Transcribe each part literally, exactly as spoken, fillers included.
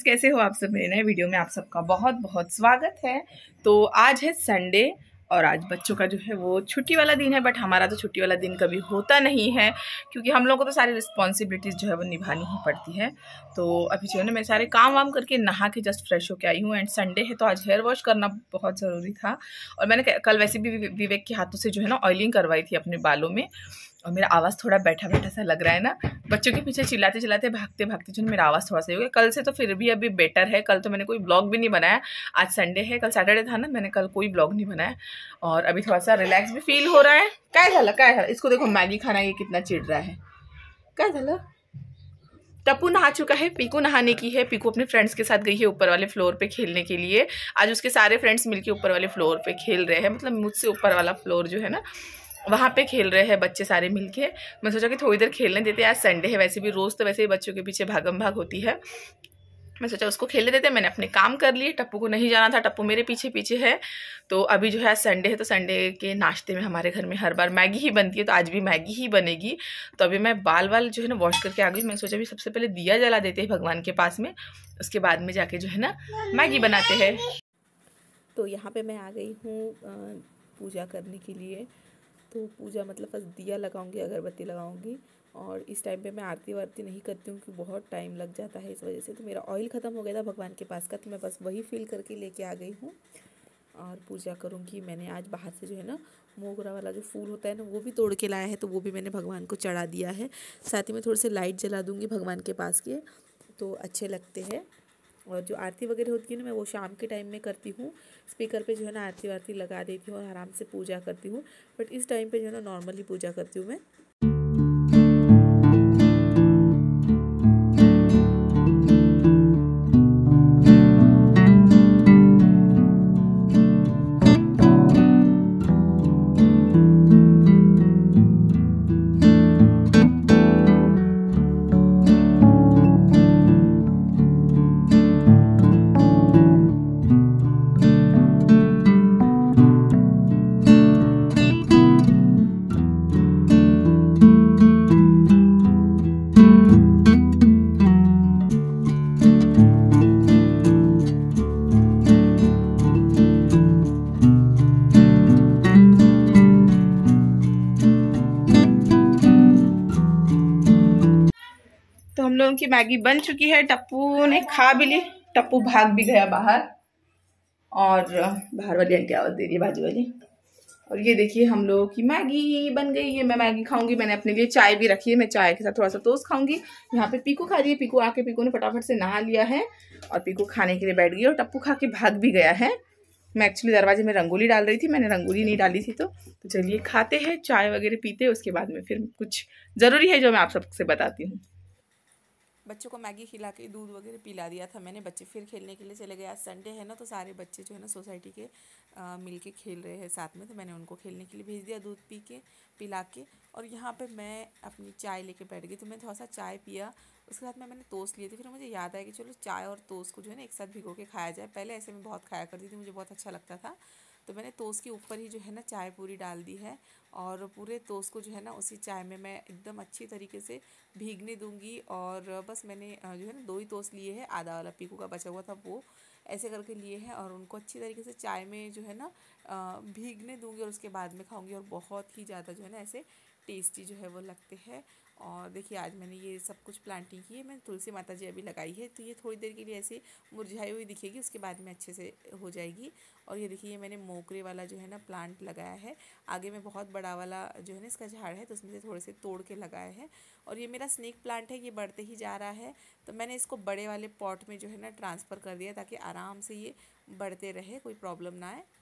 Friends, कैसे हो आप सब। मेरे नए वीडियो में आप सबका बहुत बहुत स्वागत है। तो आज है संडे और आज बच्चों का जो है वो छुट्टी वाला दिन है, बट हमारा तो छुट्टी वाला दिन कभी होता नहीं है क्योंकि हम लोगों को तो सारी रिस्पॉन्सिबिलिटीज़ जो है वो निभानी ही पड़ती है। तो अभी जो है ना मैं सारे काम वाम करके नहा के जस्ट फ्रेश होके आई हूँ। एंड संडे है तो आज हेयर वॉश करना बहुत ज़रूरी था और मैंने कल वैसे भी विवेक के हाथों से जो है ना ऑयलिंग करवाई थी अपने बालों में। और मेरा आवाज़ थोड़ा बैठा बैठा सा लग रहा है ना, बच्चों के पीछे चिल्लाते चिल्लाते भागते भागते जो मेरा आवाज़ थोड़ा सा हो गया। कल से तो फिर भी अभी बेटर है। कल तो मैंने कोई ब्लॉग भी नहीं बनाया, आज संडे है, कल सैटरडे था ना, मैंने कल कोई ब्लॉग नहीं बनाया और अभी थोड़ा सा रिलैक्स भी फील हो रहा है। क्या झाला क्या है, इसको देखो मैगी खाना ये कितना चिढ़ रहा है। क्या झाला, टप्पू नहा चुका है, पीकू नहाने की है। पीकू अपने फ्रेंड्स के साथ गई है ऊपर वाले फ्लोर पे खेलने के लिए। आज उसके सारे फ्रेंड्स मिलके ऊपर वाले फ्लोर पे खेल रहे हैं, मतलब मुझसे ऊपर वाला फ्लोर जो है ना वहाँ पे खेल रहे हैं बच्चे सारे मिलके। मैं सोचा कि थोड़ी देर खेलने देते, आज संडे है, वैसे भी रोज़ तो वैसे ही बच्चों के पीछे भागम भाग होती है। मैं सोचा उसको खेलने देते। मैंने अपने काम कर लिए, टप्पू को नहीं जाना था, टप्पू मेरे पीछे पीछे है। तो अभी जो है संडे है तो संडे के नाश्ते में हमारे घर में हर बार मैगी ही बनती है, तो आज भी मैगी ही बनेगी। तो अभी मैं बाल वाल जो है ना वॉश करके आ गई। मैंने सोचा अभी सबसे पहले दिया जला देते हैं भगवान के पास में, उसके बाद में जाके जो है ना मैगी बनाते हैं। तो यहाँ पर मैं आ गई हूँ पूजा करने के लिए। तो पूजा मतलब बस दिया लगाऊंगी, अगरबत्ती लगाऊंगी और इस टाइम पे मैं आरती वारती नहीं करती हूँ क्योंकि बहुत टाइम लग जाता है इस वजह से। तो मेरा ऑयल ख़त्म हो गया था भगवान के पास का, तो मैं बस वही फिल करके लेके आ गई हूँ और पूजा करूँगी। मैंने आज बाहर से जो है ना मोगरा वाला जो फूल होता है ना वो भी तोड़ के लाया है, तो वो भी मैंने भगवान को चढ़ा दिया है। साथ ही में थोड़े से लाइट जला दूँगी भगवान के पास के, तो अच्छे लगते हैं। और जो आरती वगैरह होती है ना मैं वो शाम के टाइम में करती हूँ, स्पीकर पे जो है ना आरती वारती लगा देती हूँ और आराम से पूजा करती हूँ। बट इस टाइम पे जो है ना नॉर्मली पूजा करती हूँ मैं। तो हम लोगों की मैगी बन चुकी है, टप्पू ने खा भी ली, टप्पू भाग भी गया बाहर और बाहर वाली आंटी आवाज दे रही है, बाजू वाली। और ये देखिए हम लोगों की मैगी बन गई है। मैं मैगी खाऊंगी, मैंने अपने लिए चाय भी रखी है, मैं चाय के साथ थोड़ा सा टोस्ट खाऊंगी। यहाँ पे पीकू खा रही है, पीकू आके पीकू ने फटाफट से नहा लिया है और पीकू खाने के लिए बैठ गई और टप्पू खा के भाग भी गया है। मैं एक्चुअली दरवाजे में रंगोली डाल रही थी, मैंने रंगोली नहीं डाली थी। तो, तो चलिए खाते हैं, चाय वगैरह पीते हैं, उसके बाद में फिर कुछ ज़रूरी है जो मैं आप सबसे बताती हूँ। बच्चों को मैगी खिला के दूध वगैरह पिला दिया था मैंने, बच्चे फिर खेलने के लिए चले गए। आज संडे है ना तो सारे बच्चे जो है ना सोसाइटी के आ, मिल के खेल रहे हैं साथ में, तो मैंने उनको खेलने के लिए भेज दिया दूध पी के पिला के। और यहाँ पे मैं अपनी चाय लेके बैठ गई, तो मैं थोड़ा सा चाय पिया, उसके साथ में मैंने टोस्ट लिए थे। फिर मुझे याद आया कि चलो चाय और टोस्ट को जो है ना एक साथ भिगो के खाया जाए। पहले ऐसे में बहुत खाया करती थी, मुझे बहुत अच्छा लगता था। तो मैंने टोस्ट के ऊपर ही जो है ना चाय पूरी डाल दी है और पूरे टोस्ट को जो है ना उसी चाय में मैं एकदम अच्छी तरीके से भीगने दूंगी। और बस मैंने जो है ना दो ही टोस्ट लिए हैं, आधा वाला पीकू का बचा हुआ था वो ऐसे करके लिए हैं और उनको अच्छी तरीके से चाय में जो है ना भीगने दूंगी और उसके बाद में खाऊंगी। और बहुत ही ज़्यादा जो है ना ऐसे टेस्टी जो है वो लगते हैं। और देखिए आज मैंने ये सब कुछ प्लांटिंग की है, मैंने तुलसी माता जी अभी लगाई है, तो ये थोड़ी देर के लिए ऐसे मुरझाई हुई दिखेगी, उसके बाद में अच्छे से हो जाएगी। और ये देखिए ये मैंने मोगरे वाला जो है ना प्लांट लगाया है, आगे में बहुत बड़ा वाला जो है ना इसका झाड़ है, तो उसमें से थोड़े से तोड़ के लगाए हैं। और ये मेरा स्नेक प्लांट है, ये बढ़ते ही जा रहा है, तो मैंने इसको बड़े वाले पॉट में जो है ना ट्रांसफ़र कर दिया ताकि आराम से ये बढ़ते रहे, कोई प्रॉब्लम ना आए।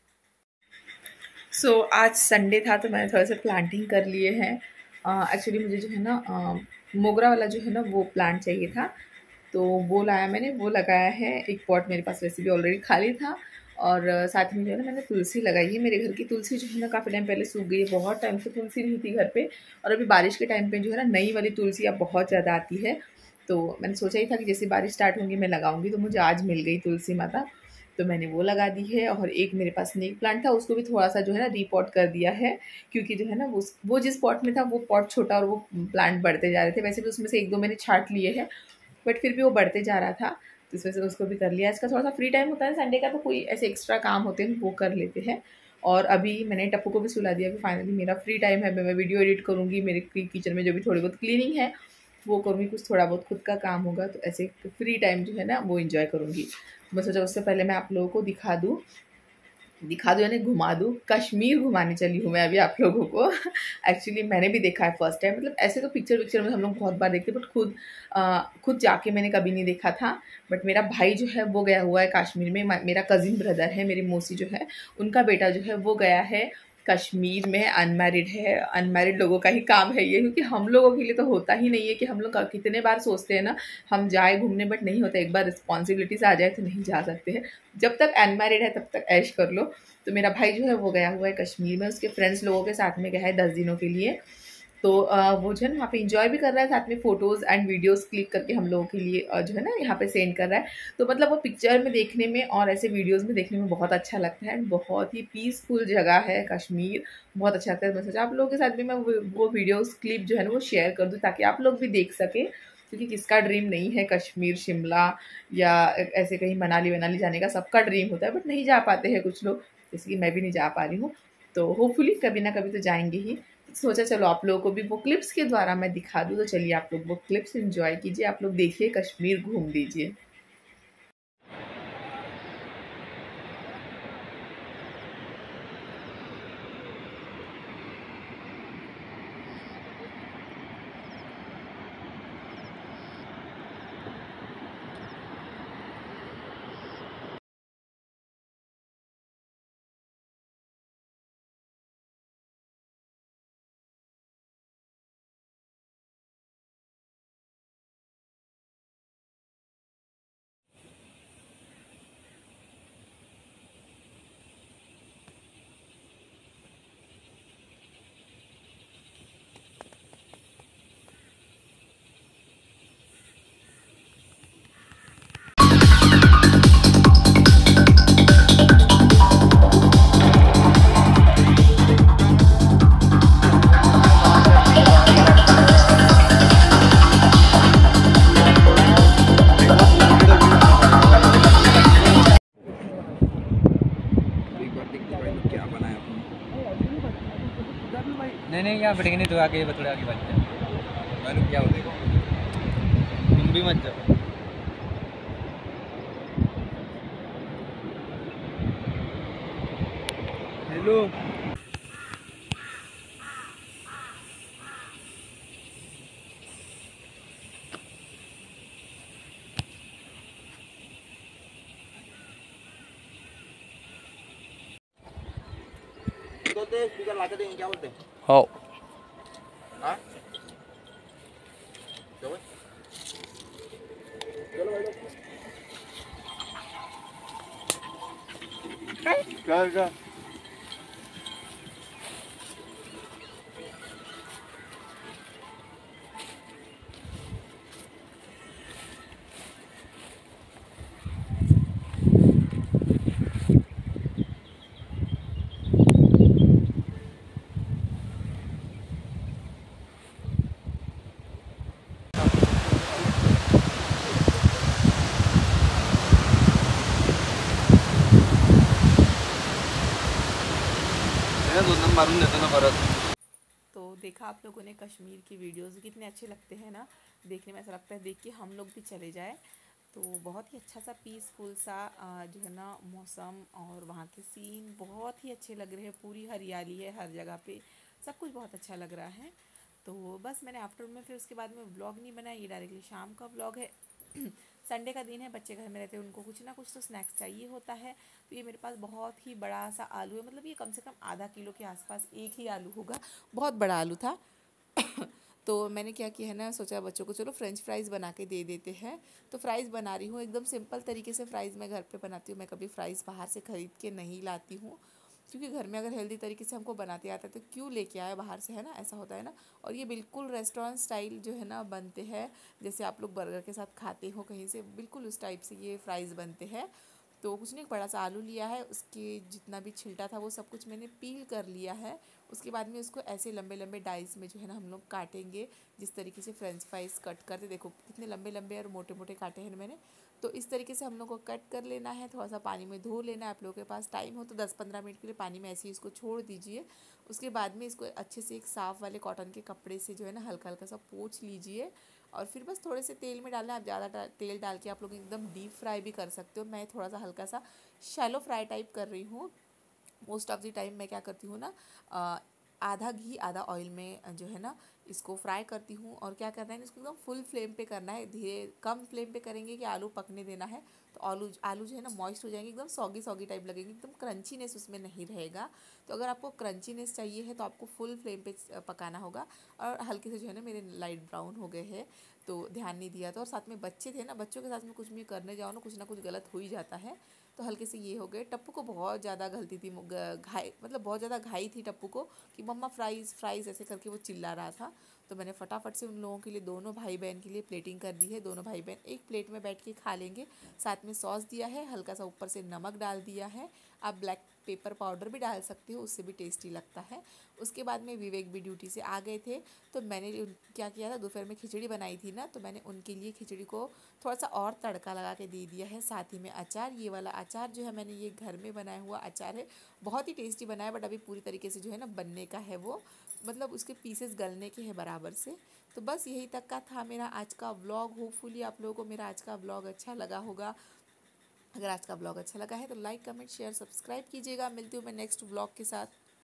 सो so, आज संडे था तो मैंने थोड़ा सा प्लांटिंग कर लिए हैं। एक्चुअली मुझे जो है ना मोगरा वाला जो है ना वो प्लांट चाहिए था, तो वो लाया मैंने, वो लगाया है। एक पॉट मेरे पास वैसे भी ऑलरेडी खाली था और साथ में जो है ना मैंने तुलसी लगाई है। मेरे घर की तुलसी जो है ना काफ़ी टाइम पहले सूख गई है, बहुत टाइम से तुलसी नहीं थी घर पे। और अभी बारिश के टाइम पे जो है ना नई वाली तुलसी अब बहुत ज़्यादा आती है, तो मैंने सोचा ही था कि जैसे बारिश स्टार्ट होंगी मैं लगाऊंगी। तो मुझे आज मिल गई तुलसी माता, तो मैंने वो लगा दी है। और एक मेरे पास स्नेक प्लांट था, उसको भी थोड़ा सा जो है ना रीपॉट कर दिया है, क्योंकि जो है ना वो वो जिस पॉट में था वो पॉट छोटा और वो प्लांट बढ़ते जा रहे थे। वैसे भी उसमें से एक दो मैंने छांट लिए हैं, बट फिर भी वो बढ़ते जा रहा था। तो इस वजह से उसको भी कर लिया। आज का थोड़ा सा फ्री टाइम होता है संडे का, तो कोई ऐसे एक्स्ट्रा काम होते हैं वो कर लेते हैं। और अभी मैंने टप्पू को भी सुला दिया। अभी फाइनली मेरा फ्री टाइम है, मैं वीडियो एडिट करूँगी, मेरे किचन में जो भी थोड़ी बहुत क्लीनिंग है वो करूँगी, कुछ थोड़ा बहुत खुद का काम होगा, तो ऐसे फ्री टाइम जो है ना वो इन्जॉय करूँगी। मैं सोचा उससे पहले मैं आप लोगों को दिखा दूँ दिखा दूँ यानी घुमा दूँ, कश्मीर घुमाने चली हूँ मैं अभी आप लोगों को। एक्चुअली मैंने भी देखा है फर्स्ट टाइम, मतलब ऐसे तो पिक्चर पिक्चर में हम लोग बहुत बार देखते हैं, बट खुद आ, खुद जाके मैंने कभी नहीं देखा था। बट मेरा भाई जो है वो गया हुआ है कश्मीर में, मेरा कज़िन ब्रदर है, मेरी मौसी जो है उनका बेटा जो है वो गया है कश्मीर में, अनमैरिड है। अनमैरिड लोगों का ही काम है ये, क्योंकि हम लोगों के लिए तो होता ही नहीं है कि हम लोग कितने बार सोचते हैं ना हम जाए घूमने, बट नहीं होता। एक बार रिस्पॉन्सिबिलिटीज आ जाए तो नहीं जा सकते हैं। जब तक अनमैरिड है तब तक ऐश कर लो। तो मेरा भाई जो है वो गया हुआ है कश्मीर में, उसके फ्रेंड्स लोगों के साथ में गया है दस दिनों के लिए। तो वो जो है ना वहाँ पे इंजॉय भी कर रहा है, साथ में फ़ोटोज़ एंड वीडियोस क्लिक करके हम लोगों के लिए जो है ना यहाँ पे सेंड कर रहा है। तो मतलब वो पिक्चर में देखने में और ऐसे वीडियोस में देखने में बहुत अच्छा लगता है। बहुत ही पीसफुल जगह है कश्मीर, बहुत अच्छा लगता है। मैं सोचा आप लोगों के साथ भी मैं वो वीडियोज़ क्लिप जो है ना वो शेयर कर दूँ, ताकि आप लोग भी देख सकें। क्योंकि किसका ड्रीम नहीं है कश्मीर, शिमला या ऐसे कहीं मनाली वनाली जाने का, सबका ड्रीम होता है, बट नहीं जा पाते हैं कुछ लोग, जैसे कि मैं भी नहीं जा पा रही हूँ। तो होपफुली कभी ना कभी तो जाएंगे ही। सोचा चलो आप लोगों को भी वो क्लिप्स के द्वारा मैं दिखा दूँ। तो चलिए आप लोग वो क्लिप्स एंजॉय कीजिए, आप लोग देखिए, कश्मीर घूम दीजिए। नहीं नहीं यहाँ बैठेंगे नहीं, तो आगे थोड़ा आगे बात करें। क्या बोलेगा, तुम भी मत जाओ। हेलो तो दे स्पीकर लाके देंगे, क्या बोलते हैं? हाँ हाँ चलो चलो भाई क्या क्या मारून देतो ना परत। तो देखा आप लोगों ने कश्मीर की वीडियोस, कितने अच्छे लगते हैं ना देखने में। ऐसा लगता है देख के हम लोग भी चले जाए। तो बहुत ही अच्छा सा पीसफुल सा जो है ना मौसम, और वहाँ के सीन बहुत ही अच्छे लग रहे हैं। पूरी हरियाली है हर जगह पे, सब कुछ बहुत अच्छा लग रहा है। तो बस मैंने आफ्टरनून में फिर उसके बाद में व्लॉग नहीं बनाया, ये डायरेक्टली शाम का व्लॉग है। संडे का दिन है, बच्चे घर में रहते हैं, उनको कुछ ना कुछ तो स्नैक्स चाहिए होता है। तो ये मेरे पास बहुत ही बड़ा सा आलू है, मतलब ये कम से कम आधा किलो के आसपास एक ही आलू होगा, बहुत बड़ा आलू था। तो मैंने क्या किया है ना, सोचा बच्चों को चलो फ्रेंच फ्राइज़ बना के दे देते हैं। तो फ्राइज़ बना रही हूँ, एकदम सिंपल तरीके से फ़्राइज़ मैं घर पे बनाती हूँ। मैं कभी फ़्राइज़ बाहर से ख़रीद के नहीं लाती हूँ, क्योंकि घर में अगर हेल्दी तरीके से हमको बनाते आता है तो क्यों लेके आए बाहर से, है ना, ऐसा होता है ना। और ये बिल्कुल रेस्टोरेंट स्टाइल जो है ना बनते हैं, जैसे आप लोग बर्गर के साथ खाते हो कहीं से, बिल्कुल उस टाइप से ये फ़्राइज़ बनते हैं। तो कुछ नहीं, एक बड़ा सा आलू लिया है, उसके जितना भी छिलटा था वो सब कुछ मैंने पील कर लिया है। उसके बाद में उसको ऐसे लंबे लंबे डाइस में जो है ना हम लोग काटेंगे, जिस तरीके से फ्रेंच फ्राइज़ कट करते, देखो कितने लंबे लंबे और मोटे मोटे काटे हैं मैंने। तो इस तरीके से हम लोग को कट कर लेना है, थोड़ा सा पानी में धो लेना है। आप लोगों के पास टाइम हो तो दस पंद्रह मिनट के लिए पानी में ऐसे ही इसको छोड़ दीजिए। उसके बाद में इसको अच्छे से एक साफ़ वाले कॉटन के कपड़े से जो है ना हल्का हल्का सा पोंछ लीजिए और फिर बस थोड़े से तेल में डालना है। आप ज़्यादा तेल डाल के आप लोग एकदम डीप फ्राई भी कर सकते हो। मैं थोड़ा सा हल्का सा शैलो फ्राई टाइप कर रही हूँ। मोस्ट ऑफ द टाइम मैं क्या करती हूँ ना, आधा घी आधा ऑयल में जो है ना इसको फ्राई करती हूँ। और क्या करना है, इसको एकदम फुल फ्लेम पे करना है, धीरे कम फ्लेम पे करेंगे कि आलू पकने देना है तो आलू आलू जो है ना मॉइस्ट हो जाएंगे, एकदम सॉगी सॉगी टाइप लगेंगे, एकदम क्रंचीनेस उसमें नहीं रहेगा। तो अगर आपको क्रंचीनेस चाहिए है तो आपको फुल फ्लेम पे पकाना होगा। और हल्के से जो है ना मेरे लाइट ब्राउन हो गए हैं तो ध्यान नहीं दिया था। और साथ में बच्चे थे ना, बच्चों के साथ में कुछ भी करने जाओ ना कुछ ना कुछ गलत हो ही जाता है। तो हल्के से ये हो गए। टप्पू को बहुत ज़्यादा गलती थी, घाई मतलब बहुत ज़्यादा घाई थी टप्पू को कि मम्मा फ्राइज़ फ्राइज़ ऐसे करके वो चिल्ला रहा था। तो मैंने फटाफट से उन लोगों के लिए, दोनों भाई बहन के लिए प्लेटिंग कर दी है। दोनों भाई बहन एक प्लेट में बैठ के खा लेंगे। साथ में सॉस दिया है, हल्का सा ऊपर से नमक डाल दिया है। आप ब्लैक पेपर पाउडर भी डाल सकते हो, उससे भी टेस्टी लगता है। उसके बाद में विवेक भी ड्यूटी से आ गए थे तो मैंने क्या किया था, दोपहर में खिचड़ी बनाई थी ना तो मैंने उनके लिए खिचड़ी को थोड़ा सा और तड़का लगा के दे दिया है। साथ ही में अचार, ये वाला अचार जो है मैंने ये घर में बनाया हुआ अचार है, बहुत ही टेस्टी बना है। बट अभी पूरी तरीके से जो है ना बनने का है, वो मतलब उसके पीसेस गलने के हैं बराबर से। तो बस यही तक का था मेरा आज का व्लॉग। होपफुली आप लोगों को मेरा आज का व्लॉग अच्छा लगा होगा। अगर आज का व्लॉग अच्छा लगा है तो लाइक कमेंट शेयर सब्सक्राइब कीजिएगा। मिलती हूँ मैं नेक्स्ट व्लॉग के साथ।